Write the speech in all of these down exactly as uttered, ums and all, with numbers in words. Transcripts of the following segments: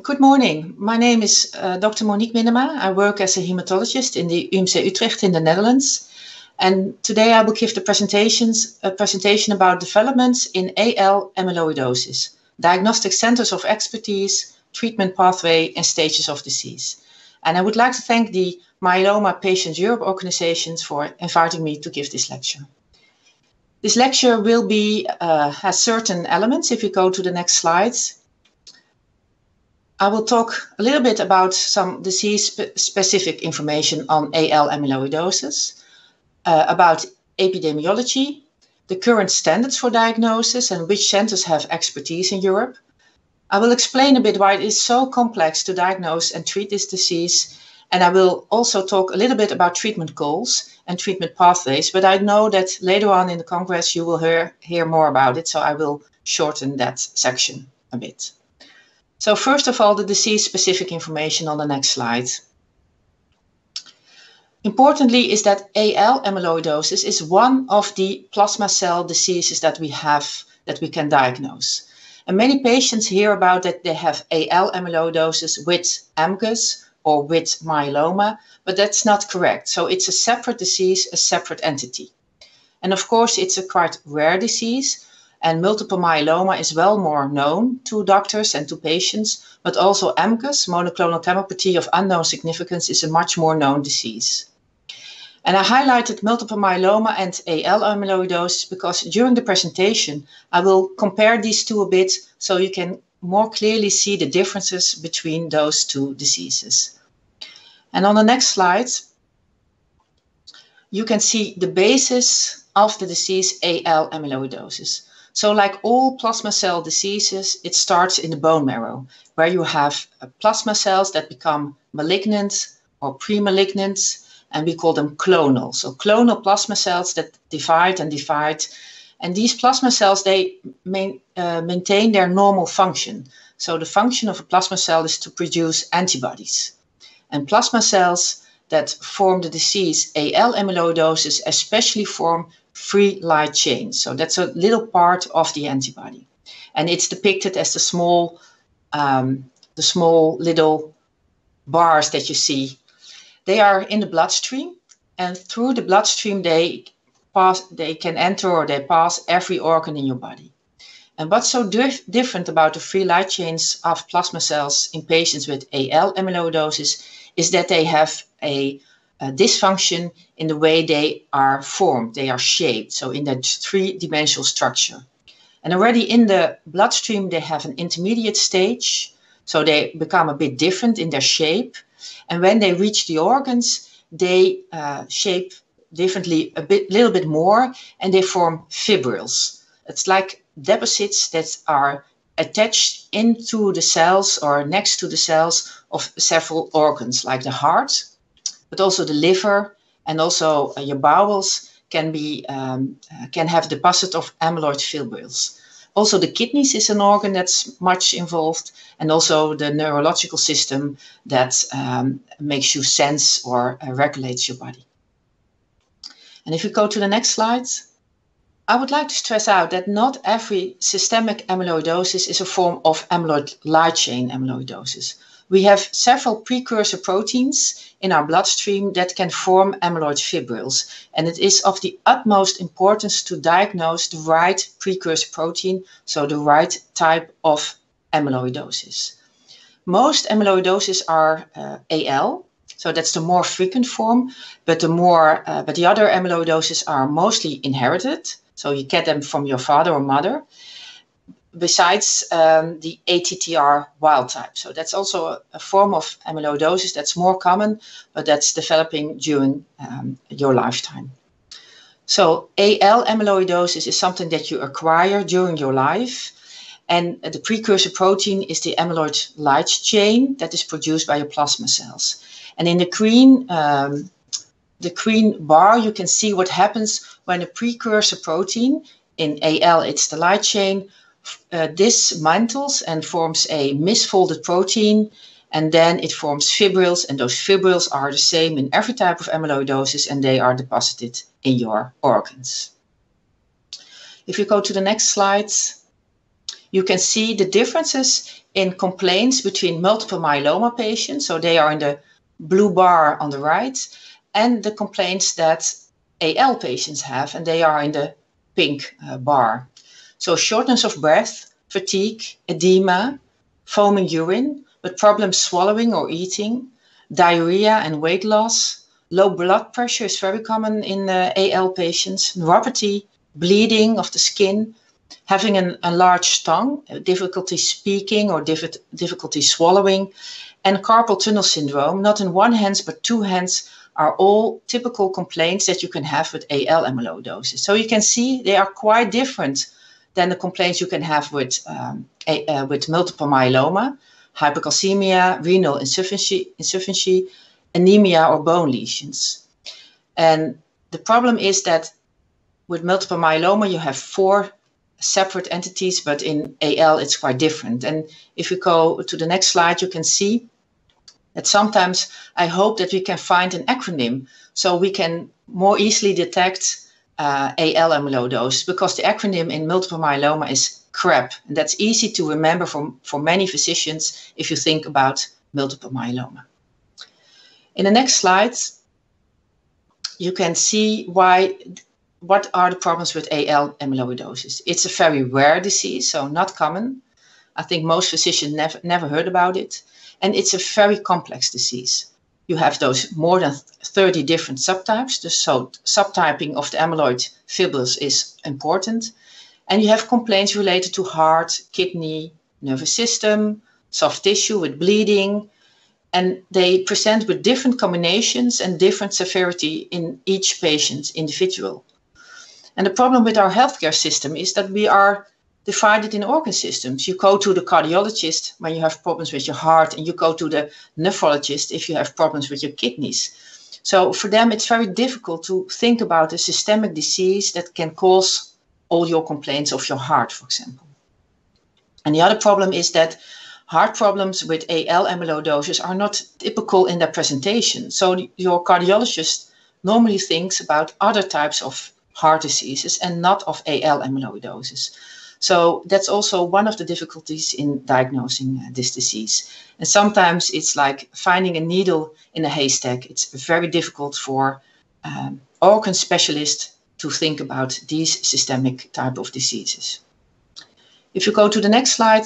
Good morning. My name is uh, Doctor Monique Minema. I work as a hematologist in the U M C Utrecht in the Netherlands. And today I will give the presentations, a presentation about developments in A L amyloidosis, diagnostic centers of expertise, treatment pathway, and stages of disease. And I would like to thank the Myeloma Patients Europe organizations for inviting me to give this lecture. This lecture will be, uh, has certain elements. If you go to the next slides, I will talk a little bit about some disease-specific information on A L amyloidosis, uh, about epidemiology, the current standards for diagnosis and which centers have expertise in Europe. I will explain a bit why it is so complex to diagnose and treat this disease, and I will also talk a little bit about treatment goals and treatment pathways, but I know that later on in the Congress you will hear, hear more about it, so I will shorten that section a bit. So first of all, the disease-specific information on the next slide. Importantly is that A L amyloidosis is one of the plasma cell diseases that we have, that we can diagnose. And many patients hear about that they have A L amyloidosis with M G U S or with myeloma, but that's not correct. So it's a separate disease, a separate entity. And of course, it's a quite rare disease, and multiple myeloma is well more known to doctors and to patients, but also M G U S, monoclonal gammopathy of unknown significance, is a much more known disease. And I highlighted multiple myeloma and A L amyloidosis because during the presentation, I will compare these two a bit so you can more clearly see the differences between those two diseases. And on the next slide, you can see the basis of the disease A L amyloidosis. So like all plasma cell diseases, it starts in the bone marrow, where you have plasma cells that become malignant or pre-malignant, and we call them clonal. So clonal plasma cells that divide and divide. And these plasma cells, they main, uh, maintain their normal function. So the function of a plasma cell is to produce antibodies. And plasma cells that form the disease A L amyloidosis especially form free light chains. So that's a little part of the antibody. And it's depicted as the small, um, the small little bars that you see. They are in the bloodstream, and through the bloodstream they pass, they can enter or they pass every organ in your body. And what's so dif different about the free light chains of plasma cells in patients with A L amyloidosis is that they have a, a dysfunction in the way they are formed, they are shaped, so in that three-dimensional structure. And already in the bloodstream they have an intermediate stage, so they become a bit different in their shape. And when they reach the organs, they uh, shape differently a bit, little bit more, and they form fibrils. It's like deposits that are attached into the cells or next to the cells of several organs, like the heart, but also the liver, and also uh, your bowels can be um, uh, can have deposit of amyloid fibrils. Also, the kidneys is an organ that's much involved, and also the neurological system that um, makes you sense or uh, regulates your body. And if you go to the next slide, I would like to stress out that not every systemic amyloidosis is a form of amyloid light chain amyloidosis. We have several precursor proteins in our bloodstream that can form amyloid fibrils, and it is of the utmost importance to diagnose the right precursor protein, so the right type of amyloidosis. Most amyloidoses are uh, A L, so that's the more frequent form, but the more, uh, but the other amyloidoses are mostly inherited, so you get them from your father or mother. Besides um, the A T T R wild type. So that's also a, a form of amyloidosis that's more common, but that's developing during um, your lifetime. So A L amyloidosis is something that you acquire during your life, and the precursor protein is the amyloid light chain that is produced by your plasma cells. And in the green, um, the green bar, you can see what happens when a precursor protein, in A L it's the light chain, Uh, dismantles and forms a misfolded protein, and then it forms fibrils, and those fibrils are the same in every type of amyloidosis, and they are deposited in your organs. If you go to the next slide, you can see the differences in complaints between multiple myeloma patients, so they are in the blue bar on the right, and the complaints that A L patients have, and they are in the pink uh, bar. So shortness of breath, fatigue, edema, foaming urine, but problems swallowing or eating, diarrhea and weight loss, low blood pressure is very common in uh, A L patients, neuropathy, bleeding of the skin, having an enlarged tongue, difficulty speaking or diff difficulty swallowing, and carpal tunnel syndrome, not in one hand but two hands, are all typical complaints that you can have with A L amyloidosis. So you can see they are quite different than the complaints you can have with, um, a, uh, with multiple myeloma, hypercalcemia, renal insufficiency, insufficiency, anemia, or bone lesions. And the problem is that with multiple myeloma, you have four separate entities, but in A L, it's quite different. And if you go to the next slide, you can see that sometimes I hope that we can find an acronym so we can more easily detect uh, A L amyloidosis, because the acronym in multiple myeloma is CREB, and that's easy to remember for, for many physicians if you think about multiple myeloma. In the next slide, you can see why, what are the problems with A L amyloidosis. It's a very rare disease, so not common. I think most physicians never, never heard about it. And it's a very complex disease. You have those more than thirty different subtypes. The so subtyping of the amyloid fibrils is important. And you have complaints related to heart, kidney, nervous system, soft tissue with bleeding. And they present with different combinations and different severity in each patient individual. And the problem with our healthcare system is that we are divided in organ systems. You go to the cardiologist when you have problems with your heart, and you go to the nephrologist if you have problems with your kidneys. So for them, it's very difficult to think about a systemic disease that can cause all your complaints of your heart, for example. And the other problem is that heart problems with A L amyloidosis are not typical in their presentation. So your cardiologist normally thinks about other types of heart diseases and not of A L amyloidosis. So that's also one of the difficulties in diagnosing uh, this disease. And sometimes it's like finding a needle in a haystack. It's very difficult for um, organ specialists to think about these systemic type of diseases. If you go to the next slide,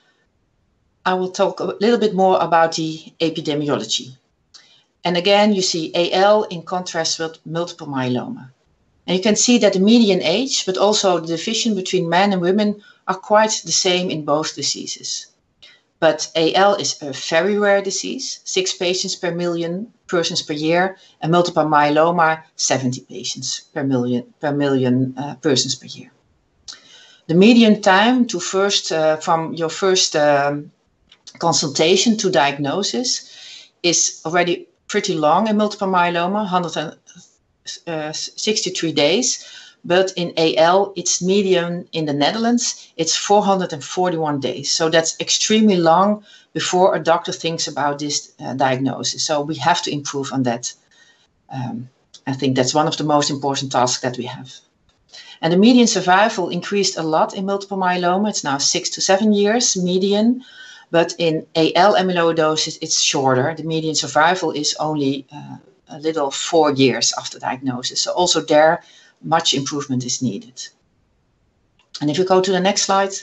I will talk a little bit more about the epidemiology. And again, you see A L in contrast with multiple myeloma. And you can see that the median age, but also the division between men and women, are quite the same in both diseases. But A L is a very rare disease, six patients per million persons per year, and multiple myeloma, seventy patients per million, per million uh, persons per year. The median time to first, uh, from your first um, consultation to diagnosis is already pretty long in multiple myeloma, one hundred sixty-three days, but in A L, it's median in the Netherlands, it's four hundred forty-one days. So that's extremely long before a doctor thinks about this uh, diagnosis. So we have to improve on that. Um, I think that's one of the most important tasks that we have. And the median survival increased a lot in multiple myeloma. It's now six to seven years median, but in A L amyloidosis, it's shorter. The median survival is only uh, a little four years after diagnosis. So also there, much improvement is needed. And if you go to the next slide,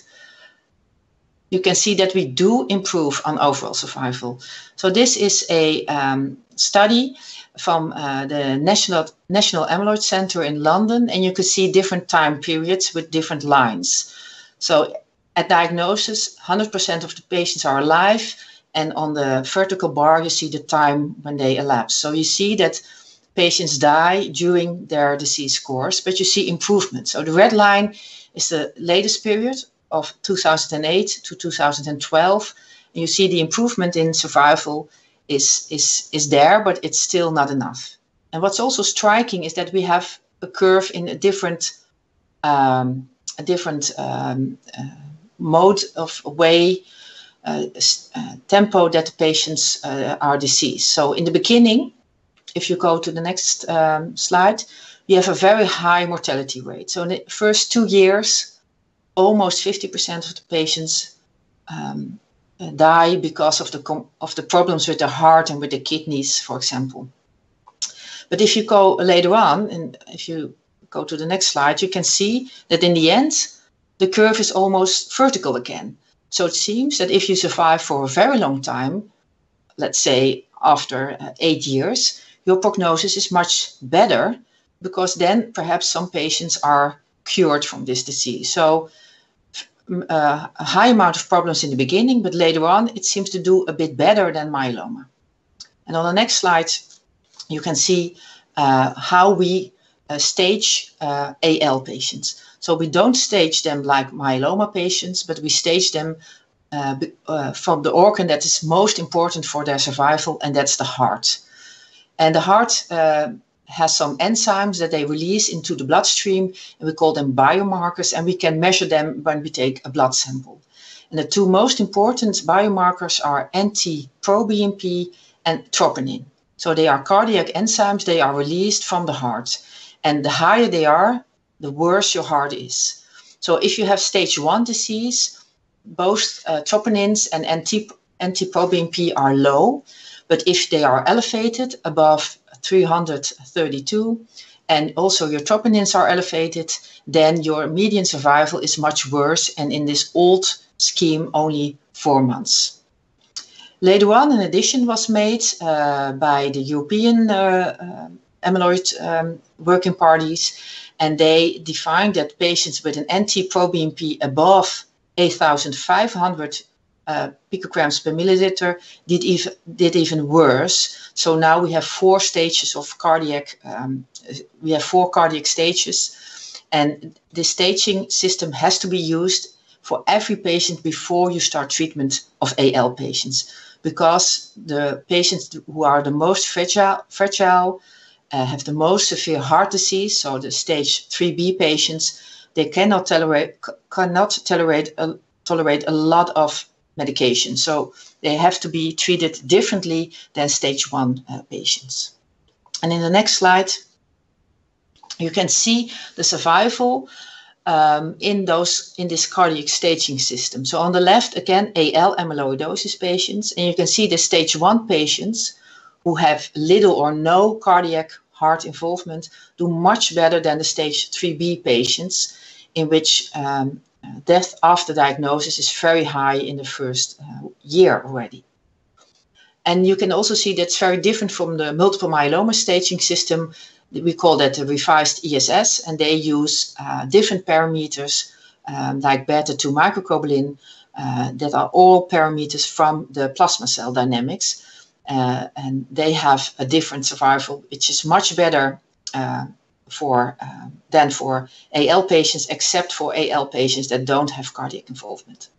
you can see that we do improve on overall survival. So this is a um, study from uh, the National, National Amyloid Center in London, and you can see different time periods with different lines. So at diagnosis, one hundred percent of the patients are alive, and on the vertical bar, you see the time when they elapse. So you see that patients die during their disease course, but you see improvement. So the red line is the latest period of two thousand eight to two thousand twelve. And you see the improvement in survival is, is, is there, but it's still not enough. And what's also striking is that we have a curve in a different, um, a different um, uh, mode of way, Uh, uh, tempo that the patients uh, are diseased. So in the beginning, if you go to the next um, slide, you have a very high mortality rate. So in the first two years almost fifty percent of the patients um, uh, die because of the, of the problems with the heart and with the kidneys, for example. But if you go later on, and if you go to the next slide, you can see that in the end, the curve is almost vertical again. So it seems that if you survive for a very long time, let's say after uh, eight years, your prognosis is much better, because then perhaps some patients are cured from this disease. So uh, a high amount of problems in the beginning, but later on it seems to do a bit better than myeloma. And on the next slide, you can see uh, how we uh, stage uh, A L patients. So we don't stage them like myeloma patients, but we stage them uh, uh, from the organ that is most important for their survival, and that's the heart. And the heart uh, has some enzymes that they release into the bloodstream, and we call them biomarkers, and we can measure them when we take a blood sample. And the two most important biomarkers are N T pro B N P and troponin. So they are cardiac enzymes, they are released from the heart. And the higher they are, the worse your heart is. So if you have stage one disease, both uh, troponins and N T pro B N P are low. But if they are elevated above three hundred thirty-two, and also your troponins are elevated, then your median survival is much worse, and in this old scheme, only four months. Later on, an addition was made uh, by the European uh, uh, amyloid um, working parties, and they defined that patients with an N T pro B N P above eight thousand five hundred uh, picograms per milliliter did even, did even worse. So now we have four stages of cardiac, um, we have four cardiac stages, and the staging system has to be used for every patient before you start treatment of A L patients, because the patients who are the most fragile, fragile uh, have the most severe heart disease, so the stage three B patients, they cannot tolerate, cannot tolerate, a, tolerate a lot of medication. So they have to be treated differently than stage one uh, patients. And in the next slide, you can see the survival um, in those in this cardiac staging system. So on the left, again, A L amyloidosis patients, and you can see the stage one patients who have little or no cardiac heart involvement do much better than the stage three B patients, in which um, death after diagnosis is very high in the first uh, year already. And you can also see that's very different from the multiple myeloma staging system. We call that the revised E S S, and they use uh, different parameters um, like beta two microglobulin uh, that are all parameters from the plasma cell dynamics. Uh, and they have a different survival, which is much better uh, for uh, than for A L patients, except for A L patients that don't have cardiac involvement.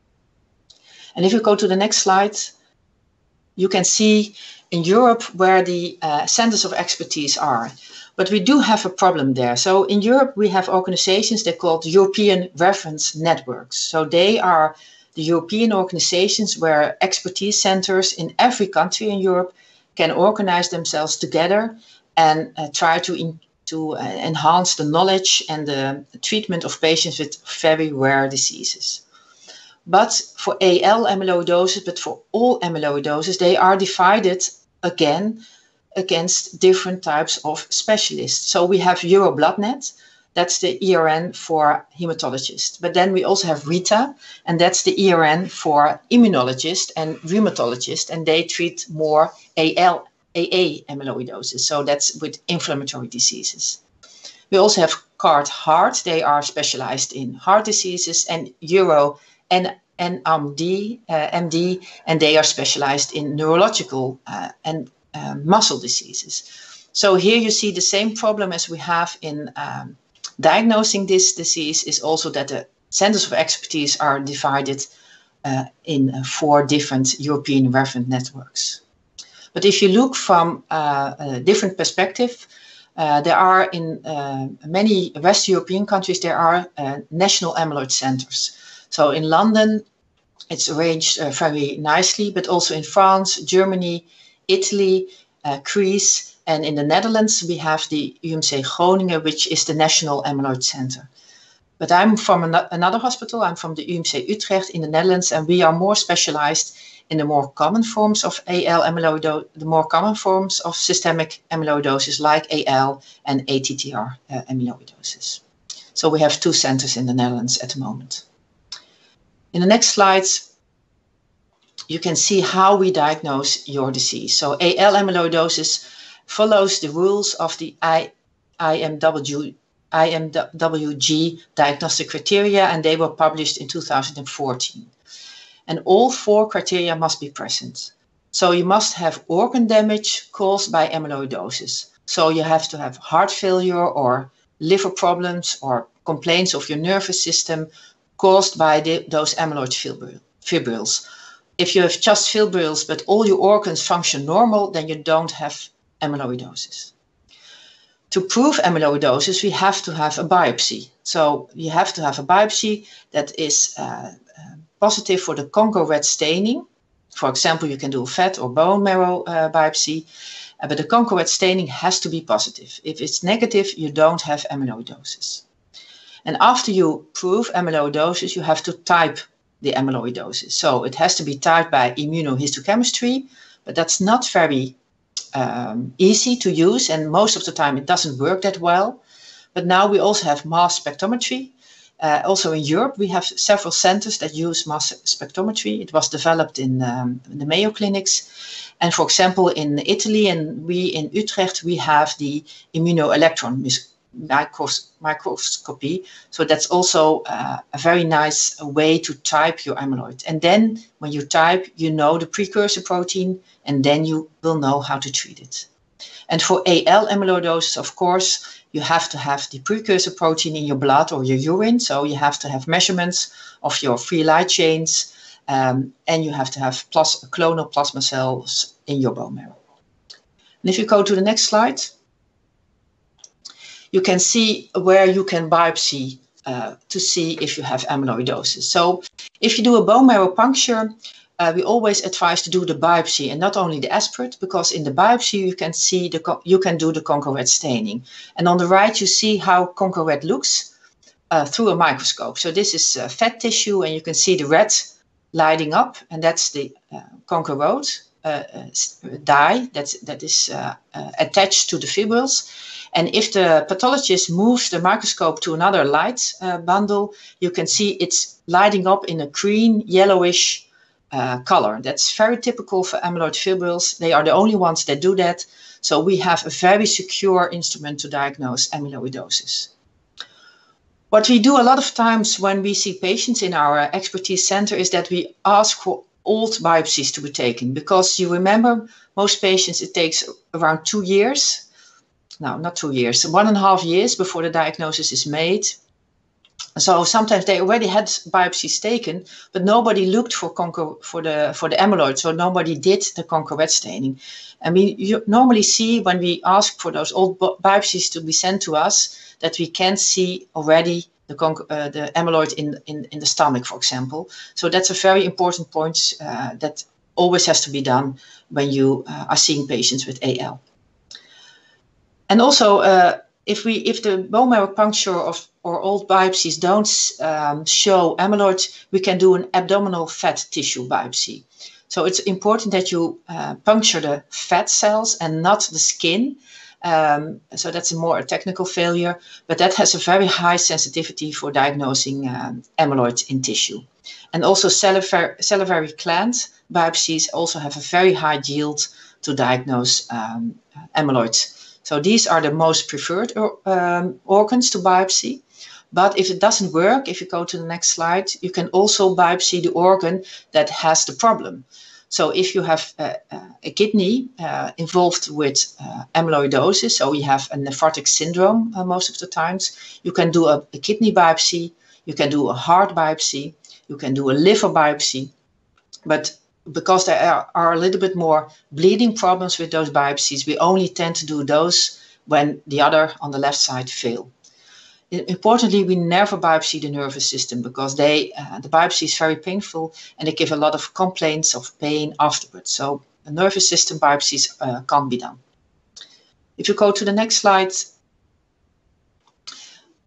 And if you go to the next slide, you can see in Europe where the uh, centers of expertise are. But we do have a problem there. So in Europe, we have organizations that are called European Reference Networks. So they are the European organizations where expertise centers in every country in Europe can organize themselves together and uh, try to, in, to uh, enhance the knowledge and the treatment of patients with very rare diseases. But for A L amyloidosis, but for all amyloidosis, they are divided again against different types of specialists. So we have EuroBloodNet, that's the E R N for hematologists. But then we also have RITA, and that's the E R N for immunologists and rheumatologists, and they treat more A L, A A amyloidosis. So that's with inflammatory diseases. We also have CARD Heart, they are specialized in heart diseases, and Euro and N M D, uh, M D, and they are specialized in neurological uh, and uh, muscle diseases. So here you see the same problem as we have in um, diagnosing this disease is also that the centers of expertise are divided uh, in uh, four different European reference networks. But if you look from uh, a different perspective, uh, there are in uh, many West European countries, there are uh, national amyloid centers. So in London, it's arranged uh, very nicely, but also in France, Germany, Italy, uh, Greece, and in the Netherlands, we have the U M C Groningen, which is the National Amyloid Center. But I'm from an another hospital. I'm from the U M C Utrecht in the Netherlands, and we are more specialized in the more common forms of A L amyloidosis, the more common forms of systemic amyloidosis like A L and A T T R uh, amyloidosis. So we have two centers in the Netherlands at the moment. In the next slides, you can see how we diagnose your disease. So A L amyloidosis follows the rules of the I M W I M W G diagnostic criteria, and they were published in two thousand fourteen. And all four criteria must be present. So you must have organ damage caused by amyloidosis. So you have to have heart failure or liver problems or complaints of your nervous system caused by the, those amyloid fibrils. If you have just fibrils but all your organs function normal, then you don't have amyloidosis. To prove amyloidosis, we have to have a biopsy. So you have to have a biopsy that is uh, uh, positive for the Congo red staining. For example, you can do a fat or bone marrow uh, biopsy, uh, but the Congo red staining has to be positive. If it's negative, you don't have amyloidosis. And after you prove amyloidosis, you have to type the amyloidosis. So it has to be typed by immunohistochemistry, but that's not very Um, easy to use, and most of the time it doesn't work that well. But now we also have mass spectrometry. Uh, also in Europe, we have several centers that use mass spectrometry. It was developed in, um, in the Mayo Clinics. And for example, in Italy and we in Utrecht, we have the immunoelectron micros microscopy. So that's also uh, a very nice way to type your amyloid. And then when you type, you know the precursor protein, and then you will know how to treat it. And for A L amyloidosis, of course, you have to have the precursor protein in your blood or your urine. So you have to have measurements of your free light chains, um, and you have to have plus clonal plasma cells in your bone marrow. And if you go to the next slide, you can see where you can biopsy uh, to see if you have amyloidosis. So if you do a bone marrow puncture, uh, we always advise to do the biopsy and not only the aspirate, because in the biopsy you can see the you can do the Congo red staining. And on the right you see how Congo red looks uh, through a microscope. So this is uh, fat tissue, and you can see the red lighting up, and that's the uh, Congo red uh, uh, dye that's, that is uh, uh, attached to the fibrils. And if the pathologist moves the microscope to another light uh, bundle, you can see it's lighting up in a green, yellowish uh, color. That's very typical for amyloid fibrils. They are the only ones that do that. So we have a very secure instrument to diagnose amyloidosis. What we do a lot of times when we see patients in our expertise center is that we ask for old biopsies to be taken, because you remember most patients, it takes around two years. No, not two years, one and a half years before the diagnosis is made. So sometimes they already had biopsies taken, but nobody looked for Congo, for the for the amyloid, so nobody did the Congo red staining. And we you normally see when we ask for those old biopsies to be sent to us that we can see already the Congo, uh, the amyloid in, in in the stomach, for example. So that's a very important point uh, that always has to be done when you uh, are seeing patients with A L. And also, uh, if we if the bone marrow puncture of or old biopsies don't um, show amyloid, we can do an abdominal fat tissue biopsy. So it's important that you uh, puncture the fat cells and not the skin. Um, so that's a more a technical failure, but that has a very high sensitivity for diagnosing um, amyloid in tissue. And also salivary, salivary gland biopsies also have a very high yield to diagnose um, amyloid. So these are the most preferred um, organs to biopsy. But if it doesn't work, if you go to the next slide, you can also biopsy the organ that has the problem. So if you have a, a kidney uh, involved with uh, amyloidosis, so you have a nephrotic syndrome uh, most of the times, you can do a, a kidney biopsy, you can do a heart biopsy, you can do a liver biopsy. But because there are, are a little bit more bleeding problems with those biopsies, we only tend to do those when the other on the left side fail. Importantly, we never biopsy the nervous system, because they, uh, the biopsy is very painful and they give a lot of complaints of pain afterwards. So the nervous system biopsies uh, can't be done. If you go to the next slide,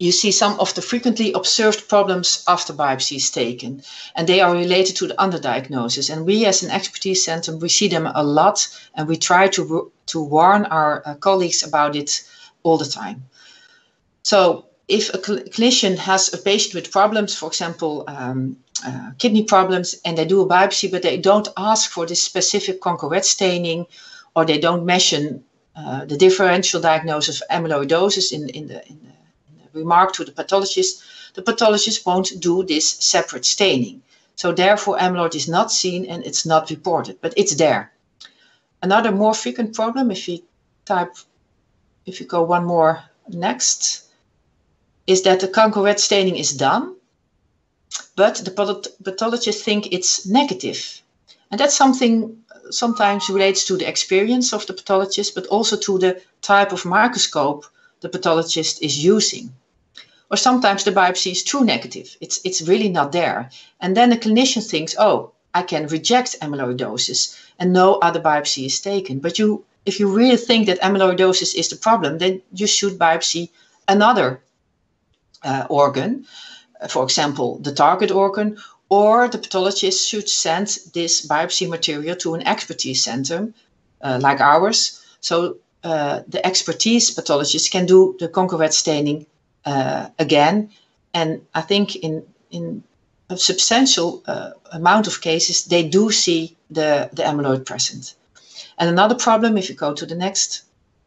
you see some of the frequently observed problems after biopsy is taken, and they are related to the underdiagnosis. And we as an expertise center, we see them a lot, and we try to, to warn our uh, colleagues about it all the time. So if a cl clinician has a patient with problems, for example, um, uh, kidney problems, and they do a biopsy, but they don't ask for this specific Conco-Red staining, or they don't mention uh, the differential diagnosis of amyloidosis in, in, the, in, the, in the remark to the pathologist, the pathologist won't do this separate staining. So therefore amyloid is not seen and it's not reported, but it's there. Another more frequent problem, if you type, if you go one more next, is that the Conco-Red staining is done, but the pathologists think it's negative. And that's something sometimes relates to the experience of the pathologist, but also to the type of microscope the pathologist is using. Or sometimes the biopsy is true negative. It's, it's really not there. And then the clinician thinks, oh, I can reject amyloidosis and no other biopsy is taken. But you, if you really think that amyloidosis is the problem, then you should biopsy another uh, organ, for example, the target organ, or the pathologist should send this biopsy material to an expertise center uh, like ours. So uh, the expertise pathologist can do the Conco-Red staining uh, again. And I think in, in a substantial uh, amount of cases, they do see the, the amyloid present. And another problem, if you go to the next,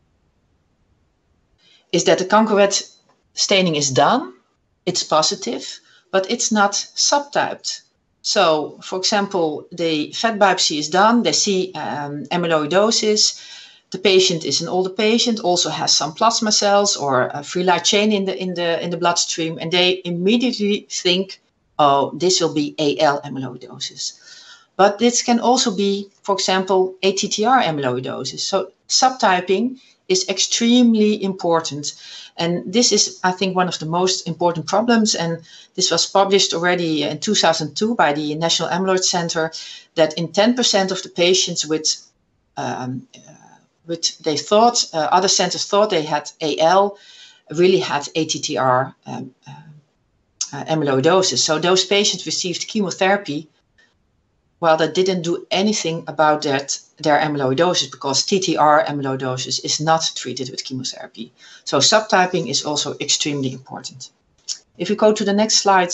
is that the Conco-Red staining is done, it's positive, but it's not subtyped. So, for example, the fat biopsy is done, they see um, amyloidosis, the patient is an older patient, also has some plasma cells or a free light chain in the, in the, in the bloodstream, and they immediately think, oh, this will be A L amyloidosis. But this can also be, for example, A T T R amyloidosis. So subtyping is extremely important. And this is, I think, one of the most important problems. And this was published already in two thousand two by the National Amyloid Center, that in ten percent of the patients with, um, uh, with they thought, uh, other centers thought they had A L, really had A T T R um, uh, uh, amyloidosis. So those patients received chemotherapy, while they didn't do anything about that, their amyloidosis, because T T R amyloidosis is not treated with chemotherapy. So subtyping is also extremely important. If you go to the next slide,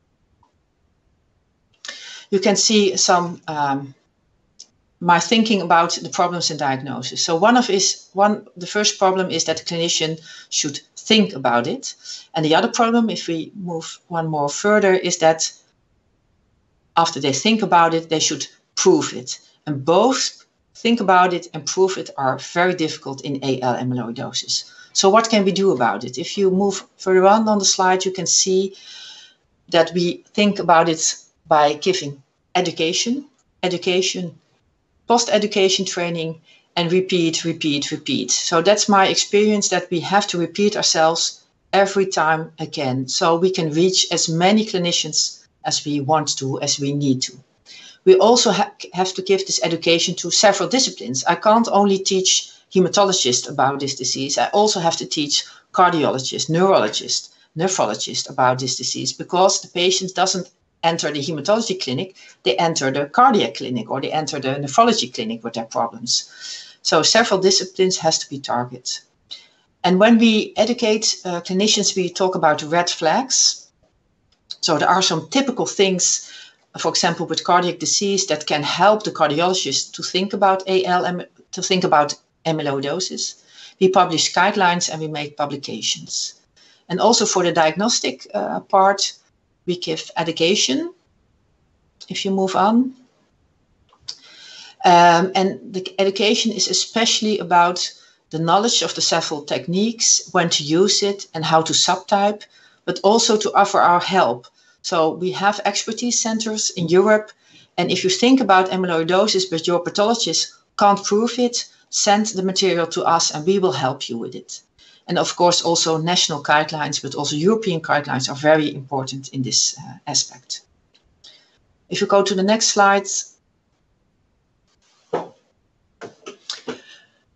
you can see some um, my thinking about the problems in diagnosis. So one of is one the first problem is that the clinician should think about it, and the other problem, if we move one more further, is that after they think about it, they should prove it. And both think about it and prove it are very difficult in A L amyloidosis. So what can we do about it? If you move further on on the slide, you can see that we think about it by giving education, education, post-education training, and repeat, repeat, repeat. So that's my experience, that we have to repeat ourselves every time again, so we can reach as many clinicians as we want to, as we need to. We also ha have to give this education to several disciplines. I can't only teach hematologists about this disease. I also have to teach cardiologists, neurologists, nephrologists about this disease, because the patient doesn't enter the hematology clinic, they enter the cardiac clinic or they enter the nephrology clinic with their problems. So several disciplines has to be targeted. And when we educate uh, clinicians, we talk about red flags. So there are some typical things, for example, with cardiac disease, that can help the cardiologist to think about A L, to think about amyloidosis. We publish guidelines and we make publications. And also for the diagnostic uh, part, we give education, if you move on. Um, and the education is especially about the knowledge of the several techniques, when to use it and how to subtype, but also to offer our help. So we have expertise centers in Europe, and if you think about amyloidosis but your pathologist can't prove it, send the material to us and we will help you with it. And of course also national guidelines, but also European guidelines are very important in this uh, aspect. If you go to the next slide,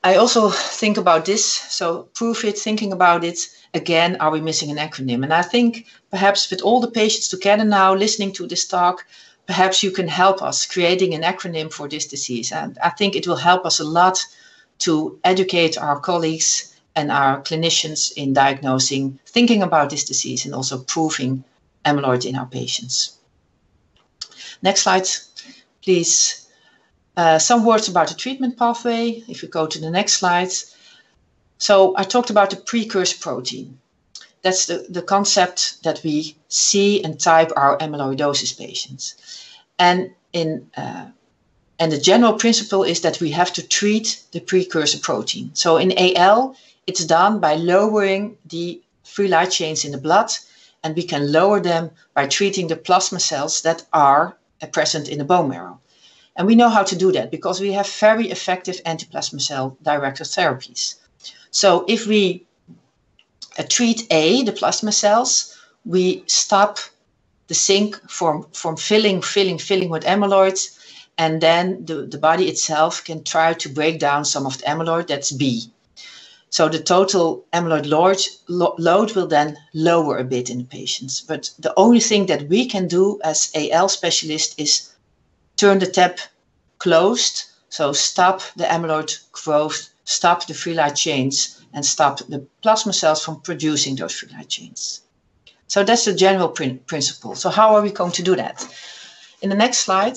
I also think about this, so prove it, thinking about it, again, are we missing an acronym? And I think perhaps with all the patients together now listening to this talk, perhaps you can help us creating an acronym for this disease. And I think it will help us a lot to educate our colleagues and our clinicians in diagnosing, thinking about this disease and also proving amyloid in our patients. Next slide, please. Uh, some words about the treatment pathway. If we go to the next slide. So I talked about the precursor protein. That's the, the concept that we see and type our amyloidosis patients. And, in, uh, and the general principle is that we have to treat the precursor protein. So in A L, it's done by lowering the free light chains in the blood, and we can lower them by treating the plasma cells that are present in the bone marrow. And we know how to do that because we have very effective anti-plasma cell directed therapies. So if we uh, treat A, the plasma cells, we stop the sink from, from filling, filling, filling with amyloid, and then the, the body itself can try to break down some of the amyloid, that's B. So the total amyloid load, lo load will then lower a bit in the patients. But the only thing that we can do as A L specialist is turn the tap closed, so stop the amyloid growth, stop the free light chains, and stop the plasma cells from producing those free light chains. So that's the general prin principle. So how are we going to do that? In the next slide,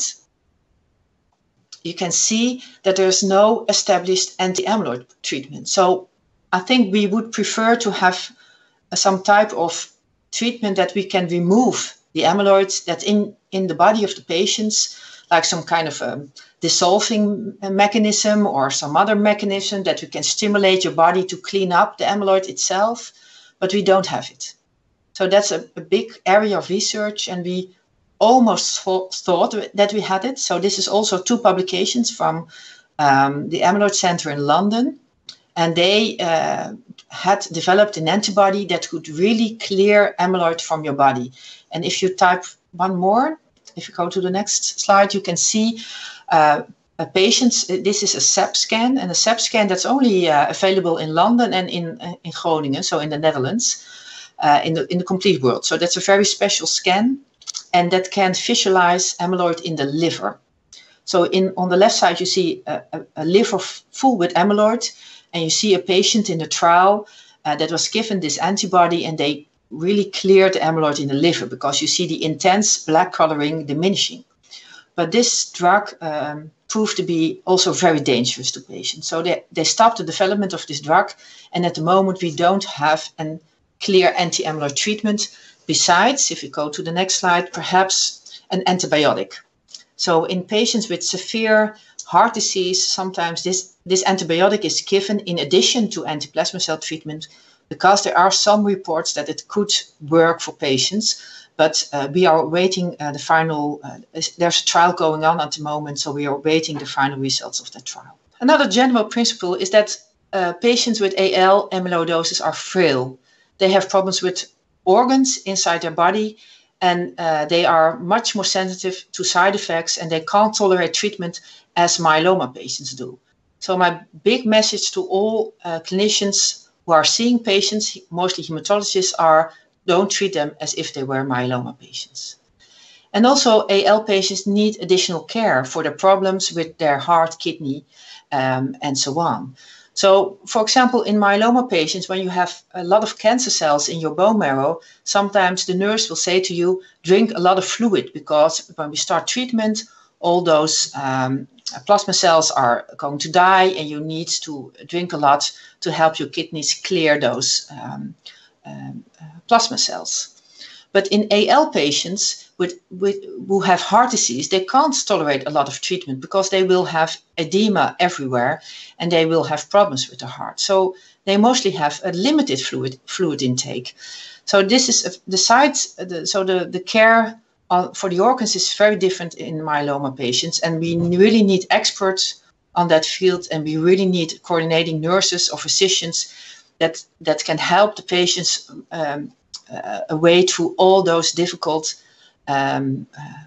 you can see that there's no established anti-amyloid treatment. So I think we would prefer to have some type of treatment that we can remove the amyloid that's in, in the body of the patients, like some kind of a dissolving mechanism or some other mechanism that we can stimulate your body to clean up the amyloid itself, but we don't have it. So that's a, a big area of research, and we almost thought that we had it. So this is also two publications from um, the Amyloid Center in London, and they uh, had developed an antibody that could really clear amyloid from your body. And if you type one more, if you go to the next slide, you can see uh, a patient. This is a S E P scan, and a S E P scan that's only uh, available in London and in in Groningen, so in the Netherlands, uh, in the in the complete world. So that's a very special scan, and that can visualize amyloid in the liver. So in on the left side, you see a, a, a liver full with amyloid, and you see a patient in the trial uh, that was given this antibody, and they really cleared the amyloid in the liver because you see the intense black coloring diminishing. But this drug um, proved to be also very dangerous to patients. So they, they stopped the development of this drug, and at the moment we don't have a clear anti-amyloid treatment. Besides, if you go to the next slide, perhaps an antibiotic. So in patients with severe heart disease, sometimes this, this antibiotic is given in addition to anti-plasma cell treatment, because there are some reports that it could work for patients, but uh, we are waiting uh, the final, uh, there's a trial going on at the moment, so we are waiting the final results of that trial. Another general principle is that uh, patients with A L amyloidosis are frail. They have problems with organs inside their body, and uh, they are much more sensitive to side effects, and they can't tolerate treatment as myeloma patients do. So my big message to all uh, clinicians who are seeing patients, mostly hematologists, are don't treat them as if they were myeloma patients. And also A L patients need additional care for their problems with their heart, kidney, um, and so on. So, for example, in myeloma patients, when you have a lot of cancer cells in your bone marrow, sometimes the nurse will say to you, drink a lot of fluid, because when we start treatment, all those um, plasma cells are going to die, and you need to drink a lot to help your kidneys clear those um, um, uh, plasma cells. But in A L patients with, with, who have heart disease, they can't tolerate a lot of treatment because they will have edema everywhere and they will have problems with the heart. So they mostly have a limited fluid, fluid intake. So this is the side, the, so the, the care on, for the organs is very different in myeloma patients, and we really need experts on that field, and we really need coordinating nurses or physicians that, that can help the patients um, uh, away through all those difficult um,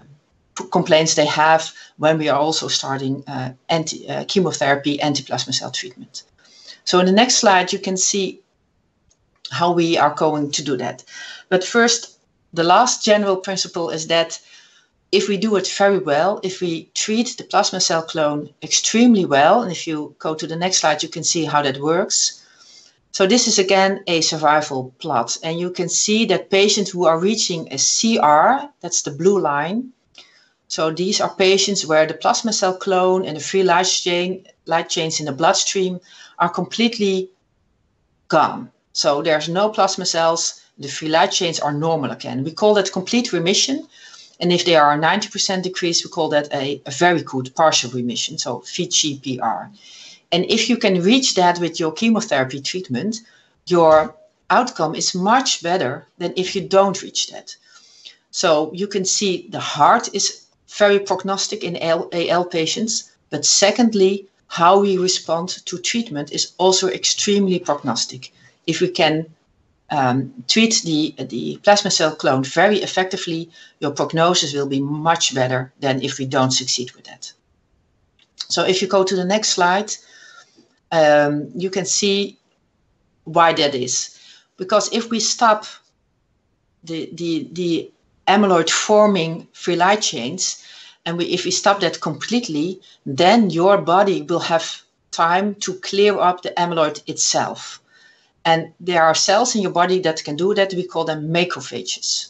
uh, complaints they have when we are also starting uh, anti, uh, chemotherapy, anti-plasma cell treatment. So in the next slide, you can see how we are going to do that. But first, the last general principle is that if we do it very well, if we treat the plasma cell clone extremely well, and if you go to the next slide, you can see how that works. So this is again a survival plot, and you can see that patients who are reaching a C R, that's the blue line. So these are patients where the plasma cell clone and the free light chain, light chains in the bloodstream are completely gone. So there's no plasma cells, the free light chains are normal again. We call that complete remission. And if they are ninety percent decrease, we call that a, a very good partial remission, so V G P R. And if you can reach that with your chemotherapy treatment, your outcome is much better than if you don't reach that. So you can see the heart is very prognostic in A L patients, but secondly, how we respond to treatment is also extremely prognostic. If we can um, treat the, the plasma cell clone very effectively, your prognosis will be much better than if we don't succeed with that. So if you go to the next slide, um, you can see why that is. Because if we stop the, the, the amyloid forming free light chains, and we, if we stop that completely, then your body will have time to clear up the amyloid itself. And there are cells in your body that can do that. We call them macrophages.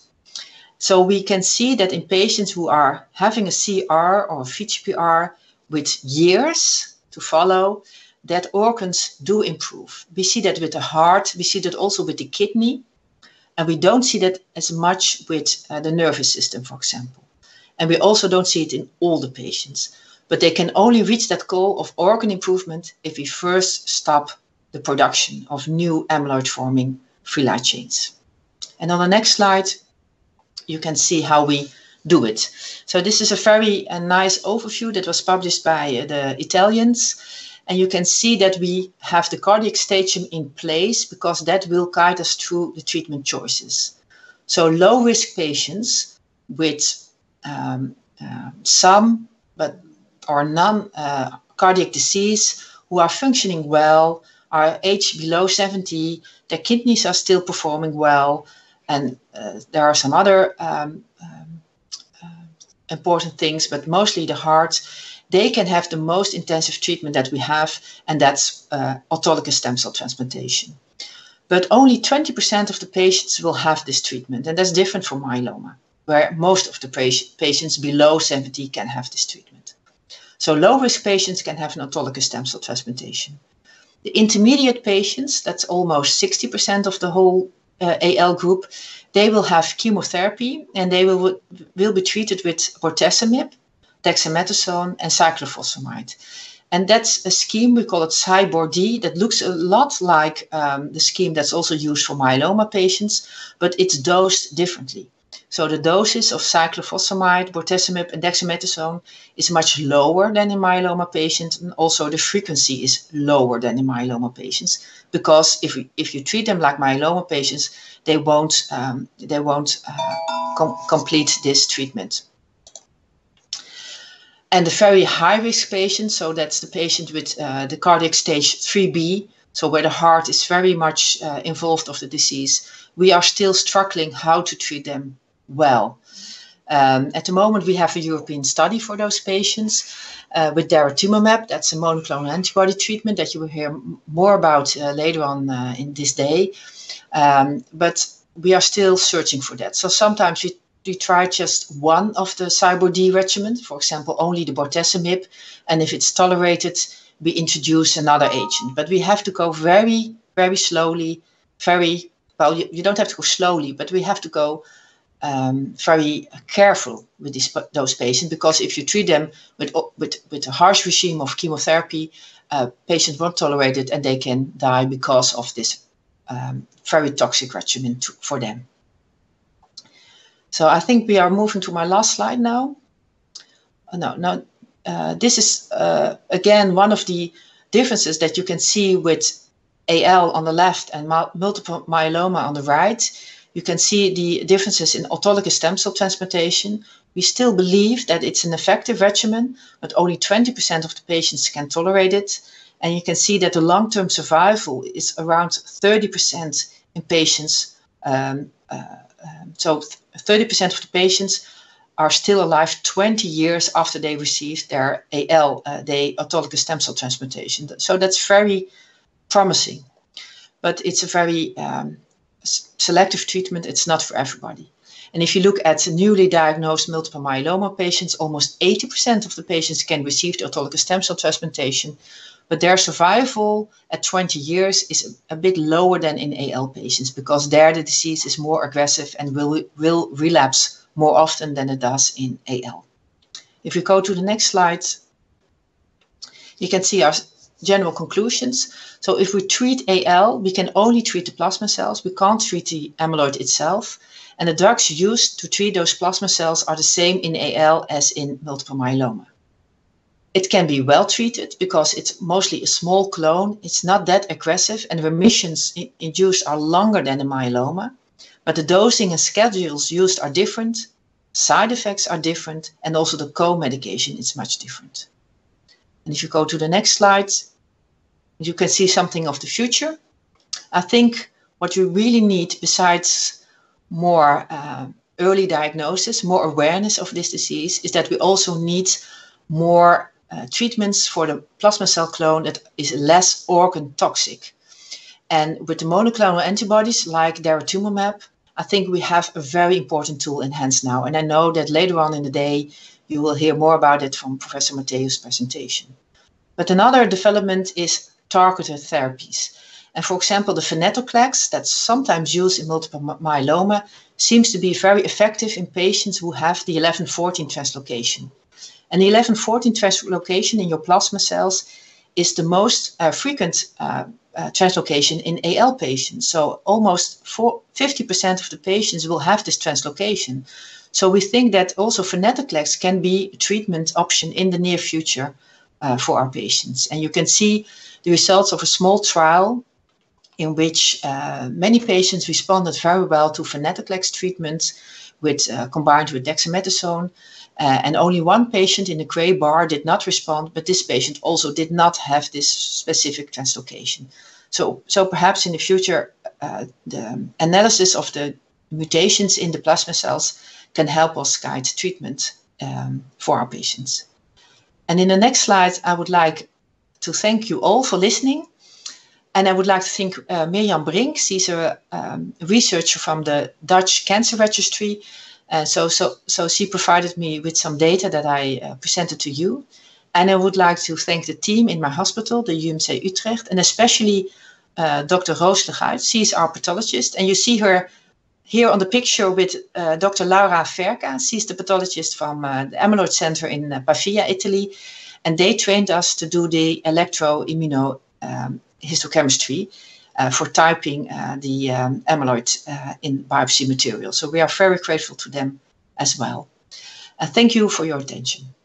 So we can see that in patients who are having a C R or a V G P R with years to follow, that organs do improve. We see that with the heart, we see that also with the kidney, and we don't see that as much with uh, the nervous system, for example. And we also don't see it in all the patients. But they can only reach that goal of organ improvement if we first stop the production of new amyloid-forming free light chains. And on the next slide, you can see how we do it. So this is a very uh, nice overview that was published by uh, the Italians. And you can see that we have the cardiac staging in place because that will guide us through the treatment choices. So low-risk patients with um, uh, some but or none uh, cardiac disease who are functioning well, are aged below seventy, their kidneys are still performing well, and uh, there are some other um, um, uh, important things, but mostly the heart. They can have the most intensive treatment that we have, and that's uh, autologous stem cell transplantation. But only twenty percent of the patients will have this treatment, and that's different from myeloma, where most of the patients below seventy can have this treatment. So low-risk patients can have an autologous stem cell transplantation. The intermediate patients, that's almost sixty percent of the whole uh, A L group, they will have chemotherapy, and they will, will be treated with bortezomib, dexamethasone, and cyclophosphamide. And that's a scheme, we call it CyBorD, that looks a lot like um, the scheme that's also used for myeloma patients, but it's dosed differently. So the doses of cyclophosphamide, bortezomib, and dexamethasone is much lower than in myeloma patients, and also the frequency is lower than in myeloma patients, because if we, if you treat them like myeloma patients, they won't um, they won't uh, com complete this treatment. And the very high-risk patients, so that's the patient with uh, the cardiac stage three B, so where the heart is very much uh, involved of the disease, we are still struggling how to treat them well. Um, at the moment, we have a European study for those patients uh, with daratumumab. That's a monoclonal antibody treatment that you will hear more about uh, later on uh, in this day. Um, but we are still searching for that. So sometimes we We try just one of the CyBorD regimen, for example, only the bortezomib, and if it's tolerated, we introduce another agent. But we have to go very, very slowly, very, well, you, you don't have to go slowly, but we have to go um, very careful with this, those patients, because if you treat them with, with, with a harsh regime of chemotherapy, uh, patients won't tolerate it and they can die because of this um, very toxic regimen to, for them. So I think we are moving to my last slide now. Oh, no, no. Uh, this is, uh, again, one of the differences that you can see with A L on the left and multiple myeloma on the right. You can see the differences in autologous stem cell transplantation. We still believe that it's an effective regimen, but only twenty percent of the patients can tolerate it. And you can see that the long-term survival is around thirty percent in patients. Um, uh, um, so thirty percent of the patients are still alive twenty years after they received their A L, uh, the autologous stem cell transplantation. So that's very promising, but it's a very um, selective treatment. It's not for everybody. And if you look at newly diagnosed multiple myeloma patients, almost eighty percent of the patients can receive the autologous stem cell transplantation, but their survival at twenty years is a, a bit lower than in A L patients, because there the disease is more aggressive and will, will relapse more often than it does in A L. If you go to the next slide, you can see our general conclusions. So if we treat A L, we can only treat the plasma cells. We can't treat the amyloid itself. And the drugs used to treat those plasma cells are the same in A L as in multiple myeloma. It can be well treated because it's mostly a small clone. It's not that aggressive, and remissions induced are longer than in myeloma. But the dosing and schedules used are different, side effects are different, and also the co-medication is much different. And if you go to the next slide, you can see something of the future. I think what we really need, besides more uh, early diagnosis, more awareness of this disease, is that we also need more uh, treatments for the plasma cell clone that is less organ toxic. And with the monoclonal antibodies like daratumumab, I think we have a very important tool in hands now. And I know that later on in the day, you will hear more about it from Professor Matthews' presentation. But another development is targeted therapies. And for example, the venetoclax that's sometimes used in multiple myeloma seems to be very effective in patients who have the eleven fourteen translocation. And the eleven fourteen translocation in your plasma cells is the most uh, frequent uh, uh, translocation in A L patients. So almost fifty percent of the patients will have this translocation. So we think that also venetoclax can be a treatment option in the near future uh, for our patients. And you can see the results of a small trial in which uh, many patients responded very well to venetoclax treatment with, uh, combined with dexamethasone. Uh, and only one patient in the gray bar did not respond, but this patient also did not have this specific translocation. So, so perhaps in the future, uh, the analysis of the mutations in the plasma cells can help us guide treatment um, for our patients. And in the next slide, I would like to thank you all for listening. And I would like to thank uh, Mirjam Brink. She's a um, researcher from the Dutch Cancer Registry. Uh, so, so, so she provided me with some data that I uh, presented to you. And I would like to thank the team in my hospital, the U M C Utrecht, and especially uh, Doctor Roos de Guit. She's our pathologist. And you see her here on the picture with uh, Doctor Laura Verca. She's the pathologist from uh, the Amyloid Center in uh, Pavia, Italy. And they trained us to do the electroimmuno um, histochemistry uh, for typing uh, the um, amyloid uh, in biopsy material. So we are very grateful to them as well. Uh, thank you for your attention.